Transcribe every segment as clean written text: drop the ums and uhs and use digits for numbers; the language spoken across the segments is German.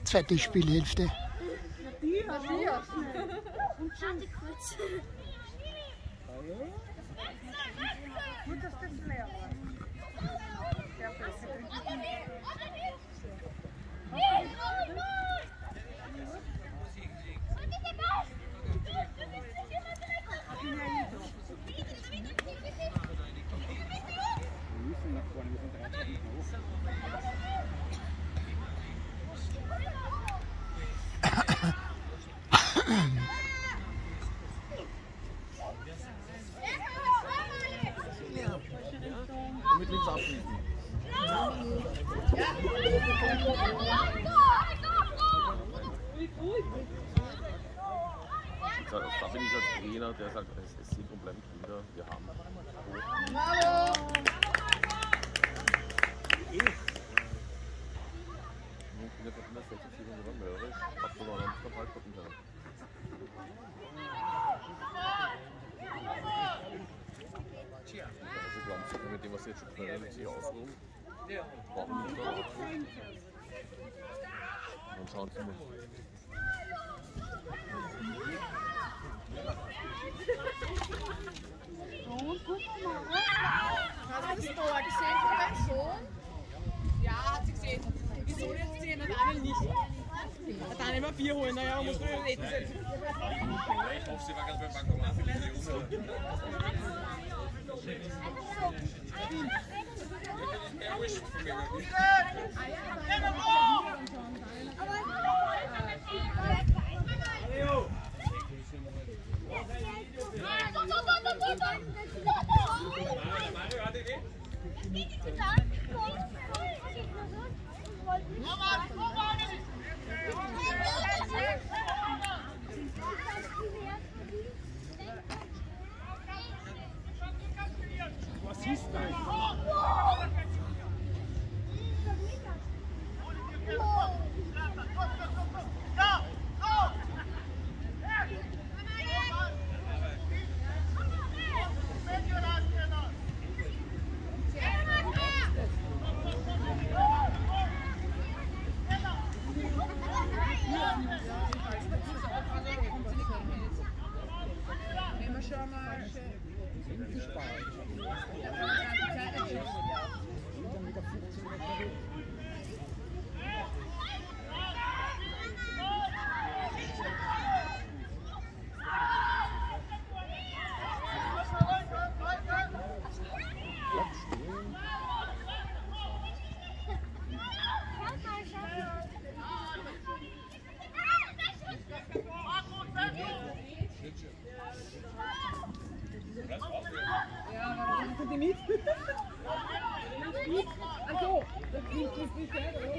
zweite Spielhälfte. Warte kurz. Gut, dass das leer war. Mit links abschließen. Da bin ich als Trainer, der sagt, es sind und bleiben Kinder, wir haben mit dem, was sie jetzt schon können, sich ausruhen, brauchen wir nicht und schauen Sie mal. Hast du das Tor gesehen von deinem Sohn? Ja, hat sie gesehen. Wieso jetzt sehen und Daniel nicht? Der Daniel mal Bier holen, naja, musst du reden setzen. Ich hoffe, sie war gerade beim Bankomat. Was ist das? Also, das ist nicht selber.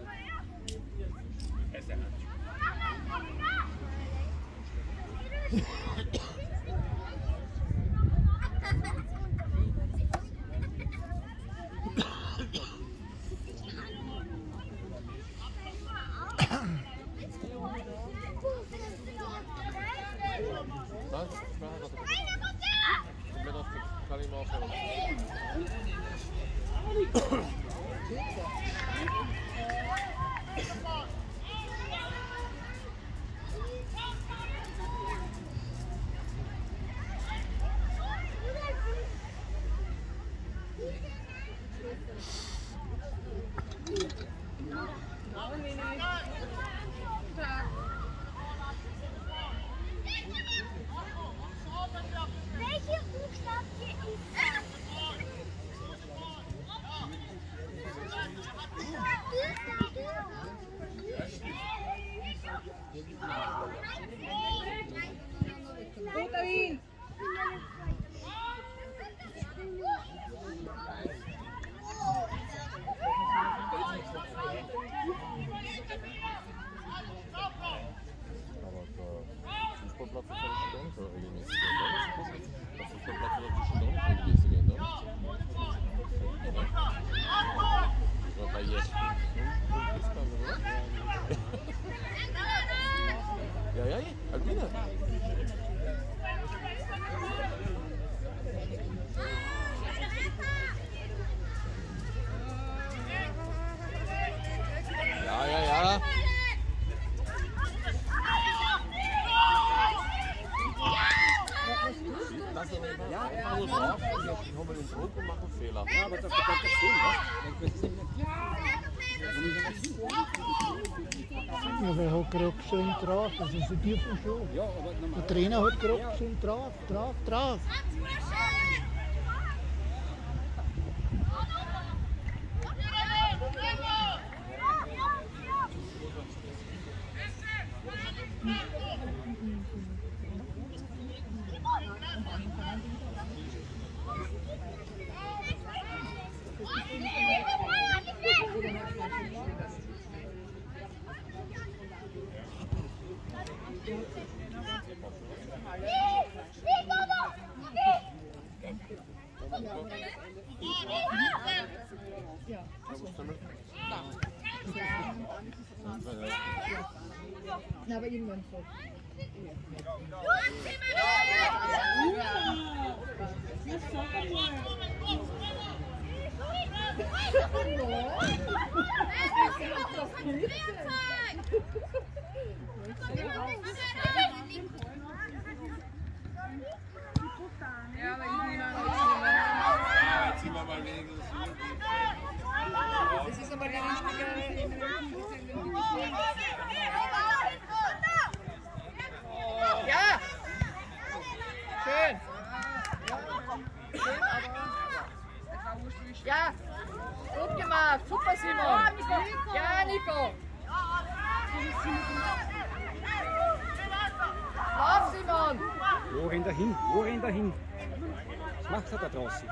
Welche Buchstabe ist das? Fehler. Ja, aber das bleibt das stehen, was? Ja, wer hat gerade schön drauf? Das ist die dürfen schon. Ja, aber normal. Der Trainer hat gerade schön drauf. Na, aber irgendwann so. Das ist aber der richtige. Ja! Schön! Schön, aber. Ja! Gut gemacht! Super, Simon! Ja, Nico! Lauf, Simon! Wo rennt er hin? Wo rennt er hin? Was macht er da draußen?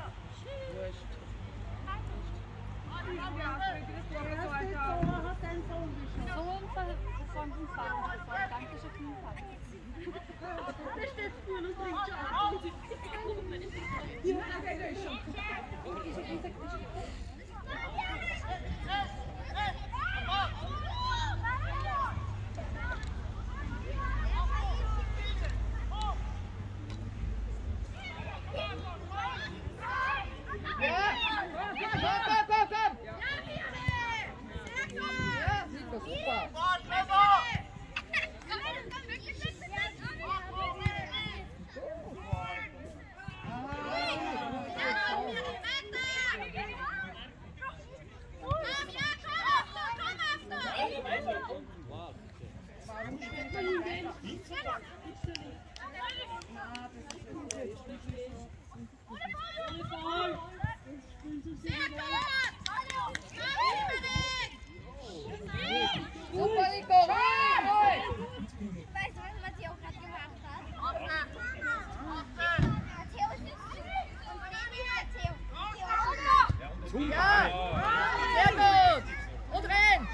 Super, Nico! Weißt du, was Matteo gerade gemacht hat? Matteo ist nicht Matteo. Ja! Sehr gut! Und renn!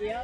Ja.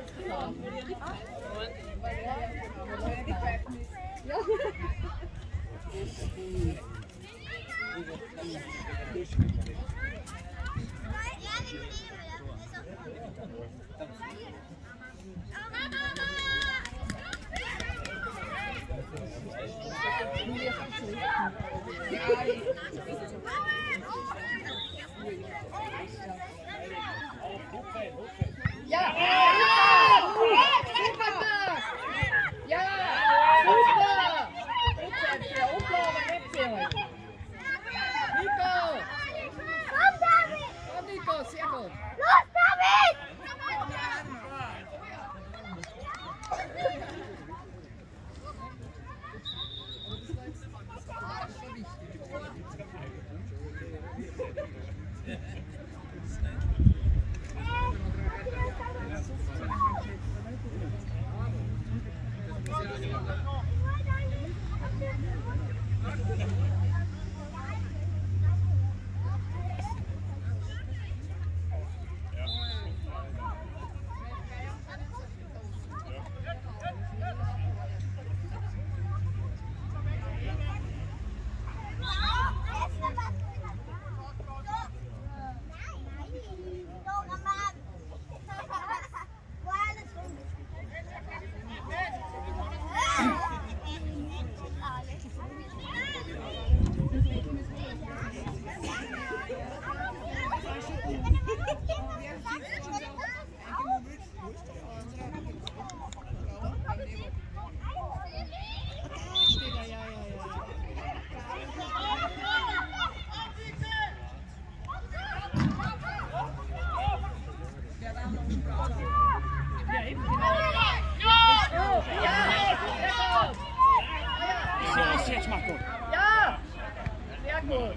Jetzt mach gut. Ja! Sehr gut.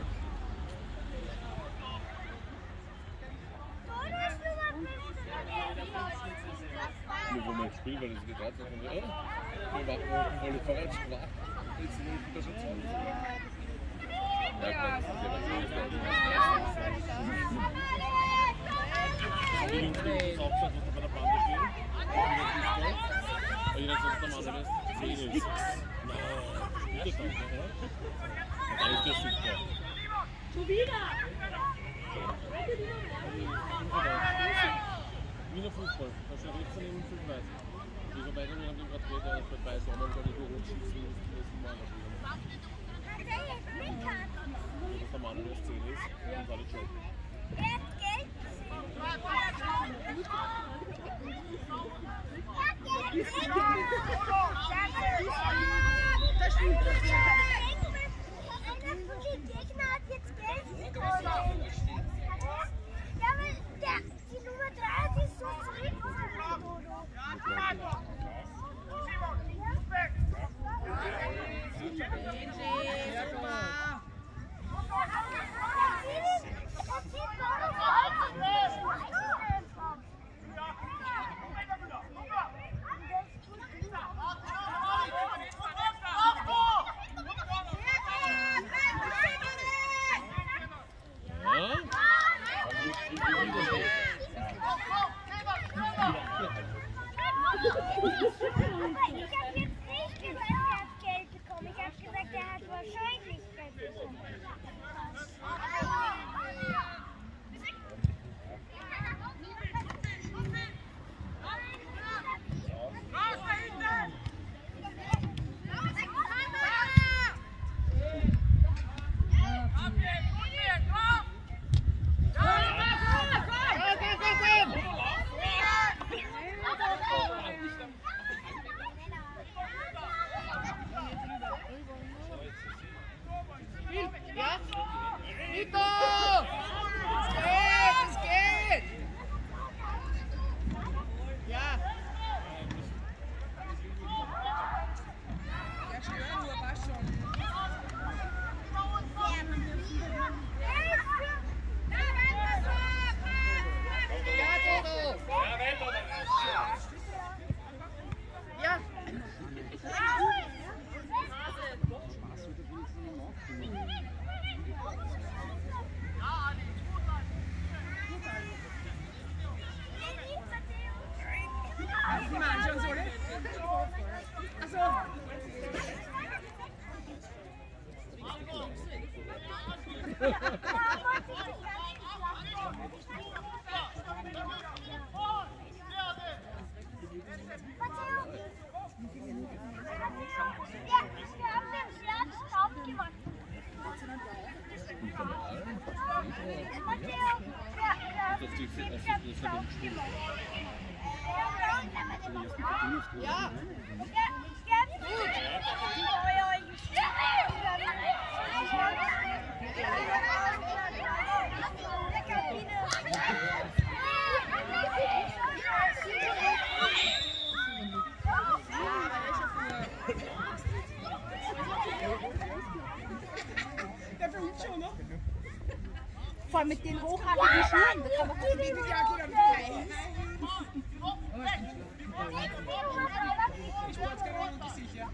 Wo man spielt, weil das gedacht hat, wir warten, weil ich vorher schon war. Jetzt nicht wieder schon zu. Ja, klar, das ist ja was bei der Bande stehen. Aber jeder sagt, der Mann ist 10 ist. Na, das ist oder? Dann ist das super. Schon wieder! Wiener Fußball, da steht jetzt von ihm 5 Weiß. Die Verbeitung, wir haben den gerade gehört, der ist bei Sommer, weil die hochschießen müssen wir anders dass der Mann erst 10 ist und dann schon. Gegner hat jetzt Geld bekommen. Ja, weil die Nummer 3 hat sich so zurückgezogen, Dodo. Ja. Der verhübt schon, ne? Vor allem mit den hochhaarigen Schuhen. Da kann man Die sind ja gut am Freien. Ich wollte es gerade noch nicht sicher.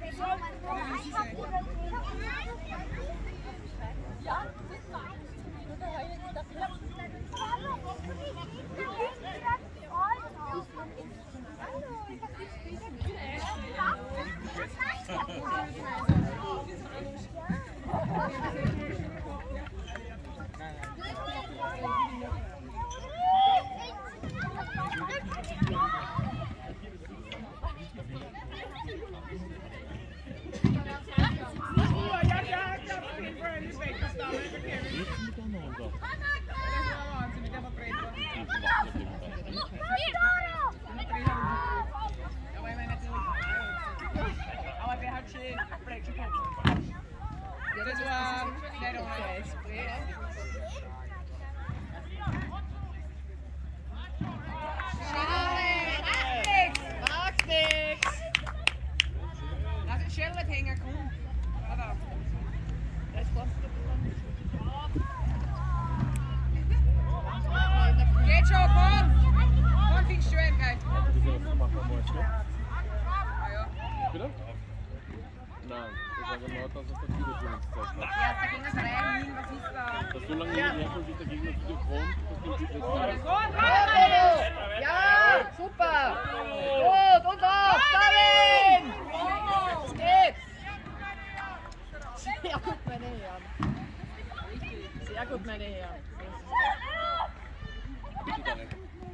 Aber der hat schön Brechen gehabt. Das war nicht okay. Macht nix! Lass den Schirm nicht hängen, komm. Warte. Das kostet geht schon, komm! Komm, fix schön, gell? Bitte? Nein, das war genau das, was der Video für uns gezeigt hat. Ja, da ging es rein hin, was ist da? Dass so lange nicht herkommt, bis der Gegner Video kommt, das gilt jetzt nicht. Ja, super. Gut, und auf, Darin! Es geht. Sehr gut, meine Herren. Sehr gut, meine Herren. Bitte, Darin.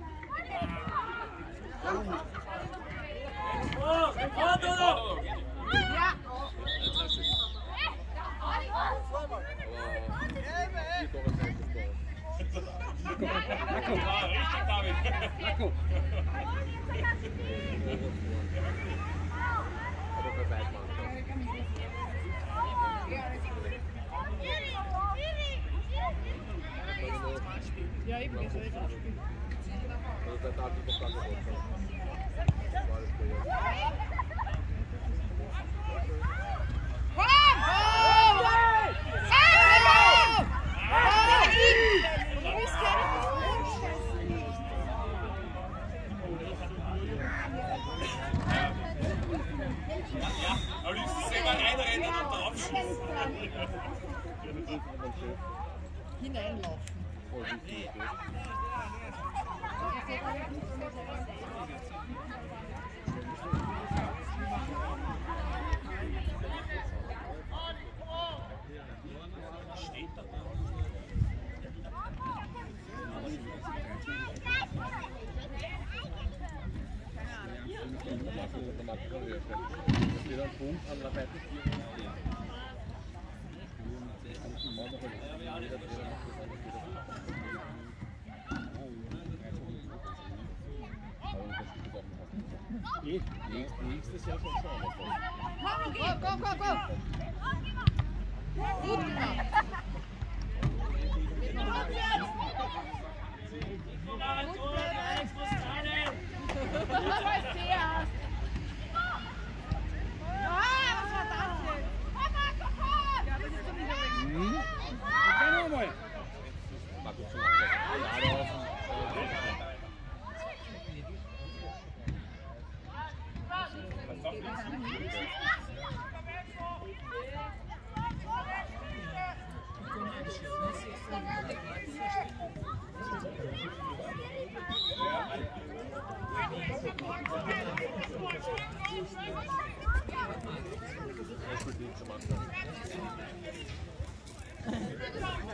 Ja! Ja, eben, das ist echt spielen. Am liebsten selber reinrennen und draufschießen. Hineinlaufen. Punkt an der Seite 4. Nächstes Jahr schon schauen, was das Go, go, go, go! Gut gemacht!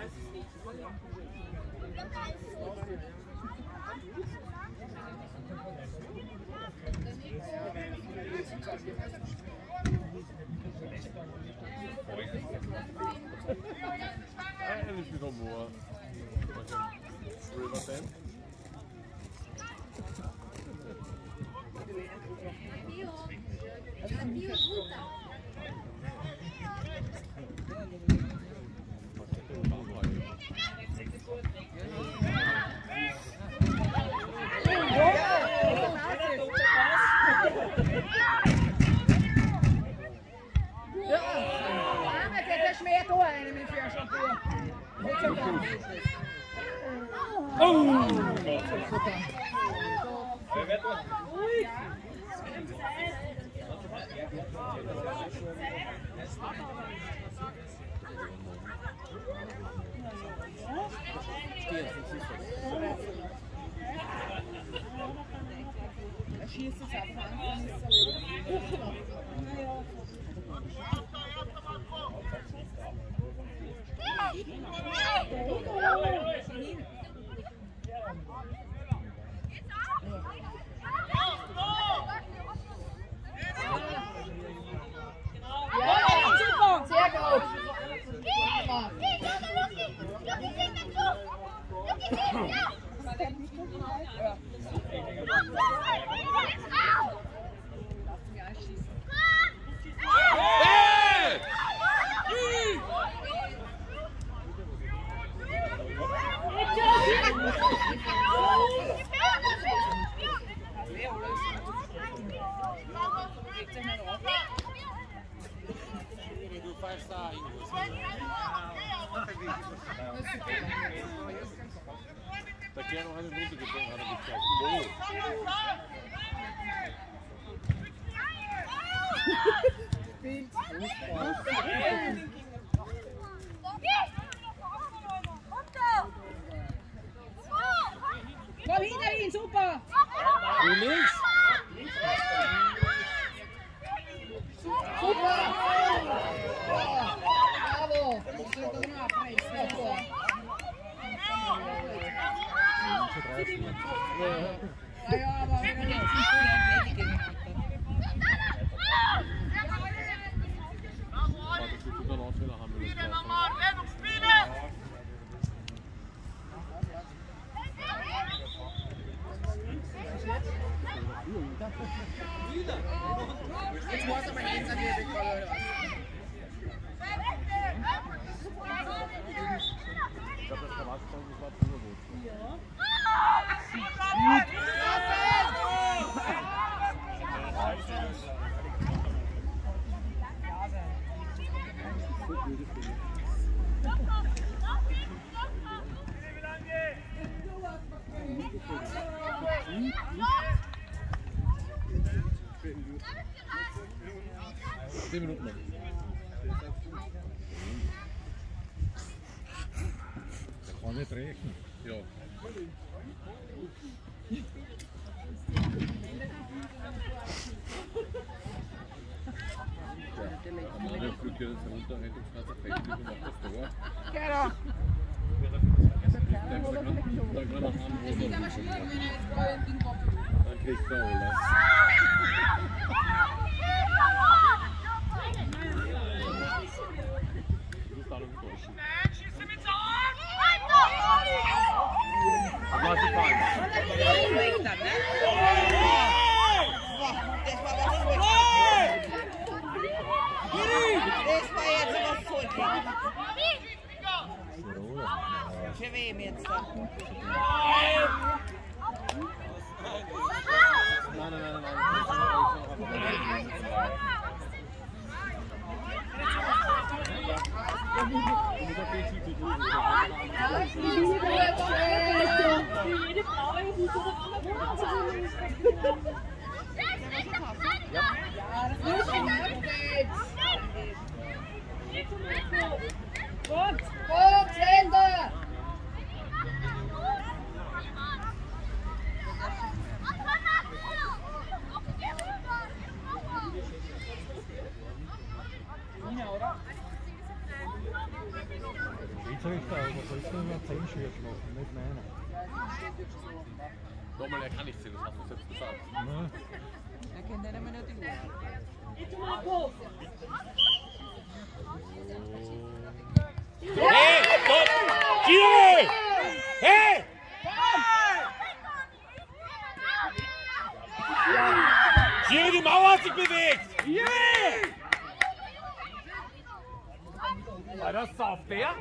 Eigentlich mit Humor. Riverbend. Der Kerl noch eine Runde getrunken, hat er gezeigt. Komm hinter ihn, super! Links! Super! Bravo! Ja, aber wenn er jetzt nicht so erledigen hat. Das wird dann auch wieder haben. Jetzt muss er mal hin, dann hier wegkommen oder was? Ich glaube, das Verwaltungsstand ist was drüber gut. Zehn Minuten noch. Kann nicht rechnen. Ja. Aber der fliegt jetzt runter, Rettungswasser fertig und macht das Tor. Genau. Da kann er anholen. Dann kriegt er alles. Du musst alle enttäuschen. Lass die fahren. Das war jetzt aber voll klar. Für wem jetzt da? Nein. Jede blaue Hut oder Gut, Ende! Jetzt Töchter, aber sollst du nur 10 Schüsse machen, nicht meine. Nochmal, er kann nicht sehen, das hast du selbst gesagt. Nein. Er kennt nicht einmal die Uhr. Hey, stopp! Giri! Hey! Giri, die Mauer hat sich bewegt! Yeah! War das auf der?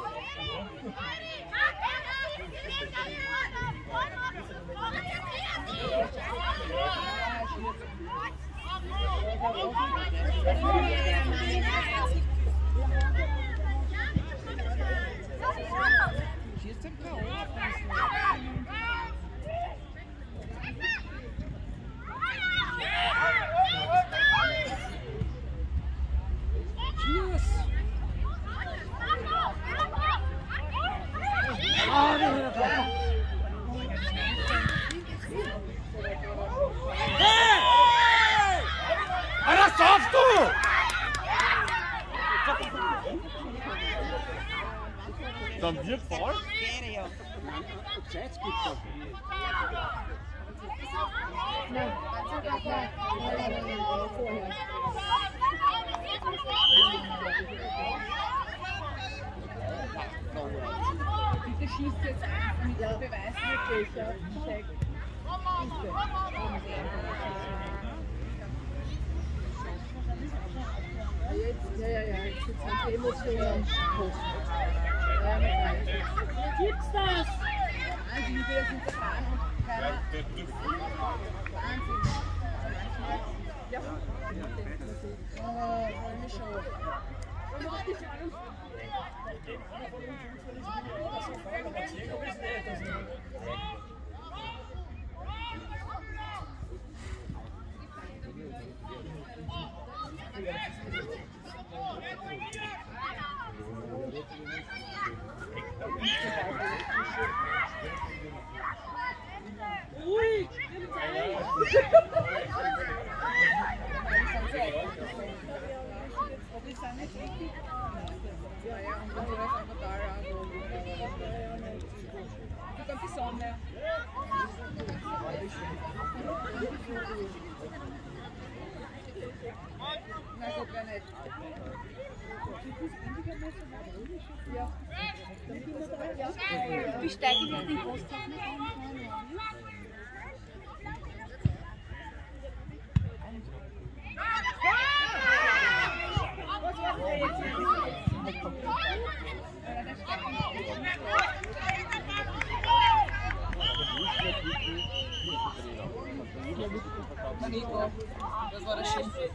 Was schaffst du? Dann wird Ball. Bitte schießt jetzt mit dem Beweis wirklich. Check. Ja, jetzt sind die Emotionen hoch. Gibt's das? Also, wie wir das hinterfahren und keiner. Wahnsinn. Ja, freue mich schon. Ui! Ja, ja, und dann ist einfach da, ja. Da kommt die Sonne. Na gut, wer nicht. Ja. Wie steigen wir den Großtag nicht ein? Nico, das war das Schlimmste.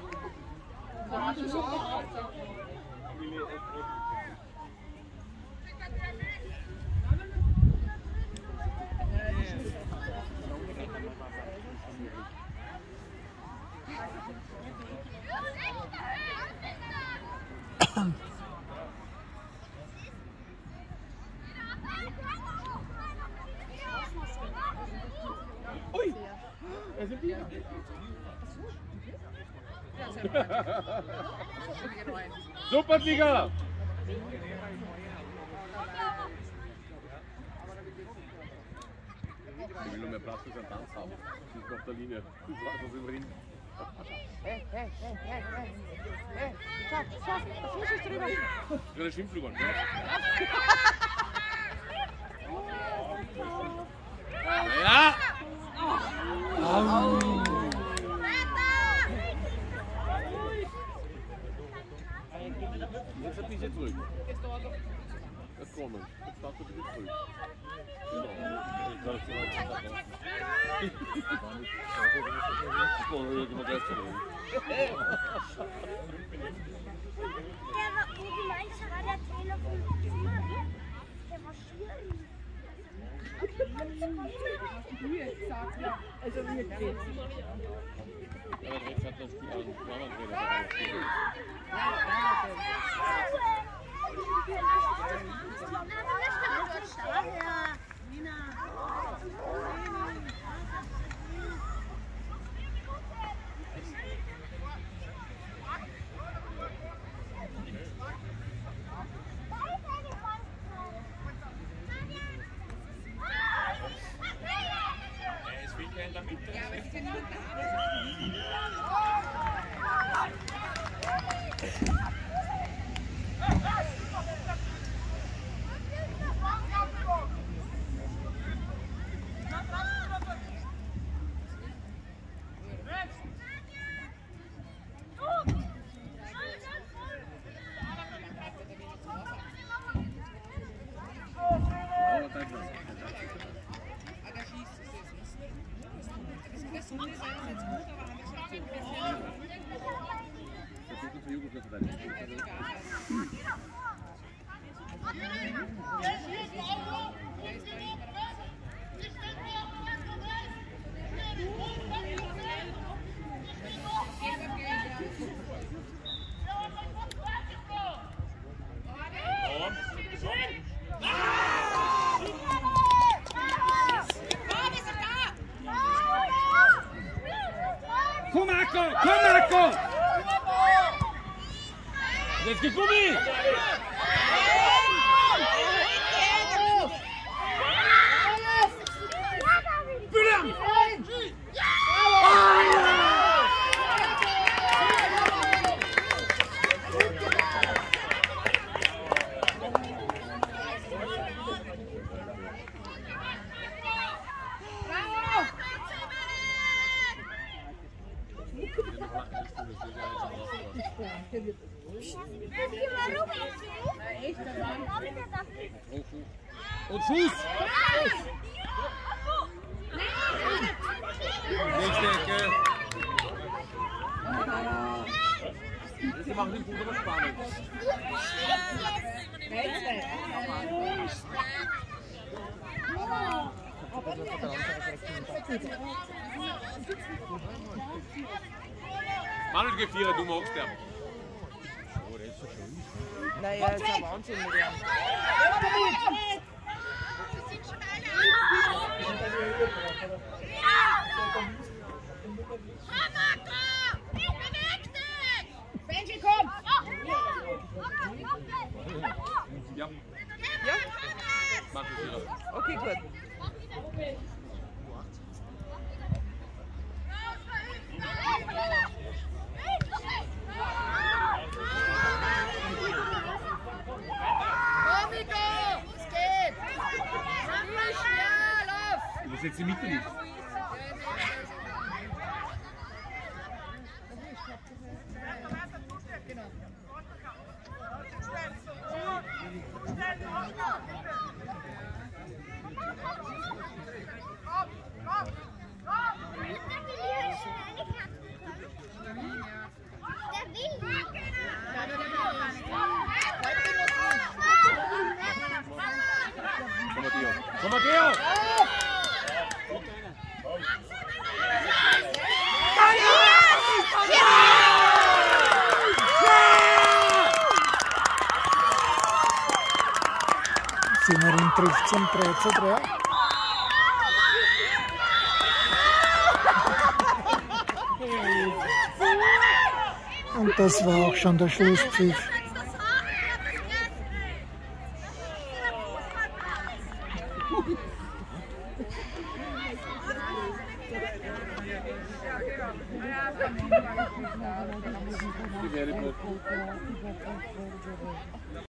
Ui! Er sind wieder. Super, Sieger! Ich will nur mehr Platz für seinen Tanz haben. Das ist auf der Linie. Das war das übrigens. Hey, schaff, der Fuß ist drüber. Das ist eine Schwimmflug. Ja! Jetzt ein bisschen zurück. Jetzt kommen. Jetzt darfst du ein bisschen zurück. Wie du meinst, war der Trainer vom Zimmer? Der war schier. Hast du jetzt gesagt, ja. Also wirklich. Aber jetzt hat das Spiel einen Trainer. Ja, aber es ist ja niemand da. Komm Marco! Komm Marco! Jetzt geht Gummi! Und Fuß! Nächste Ecke! Sie machen den Bruder spannend. Manuel Gefierer, du magst den. Naja, ist ein Wahnsinn mit ihm. Benji, komm! Ja. Ja? Mach es wieder. Okay, gut. Du musst jetzt die Mitte nicht. Komm Matteo! Sind wir in 13:3:3? Und das war auch schon der Schlusspfiff. Die wäre gut.